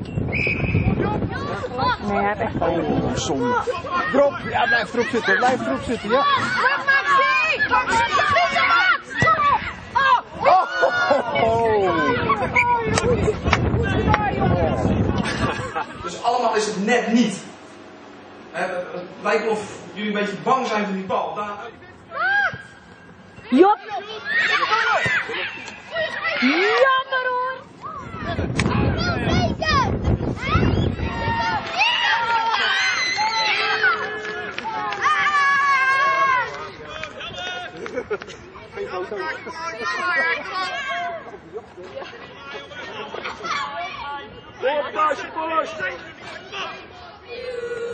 Nee, hij heeft echt pijn. Oh, zonde. Drop! Ja, blijf erop zitten, ja. Kom Maxie! Kom Max! Dus allemaal is het net niet. Het lijkt of jullie een beetje bang zijn voor die bal. Jop! Jammer hoor! Push!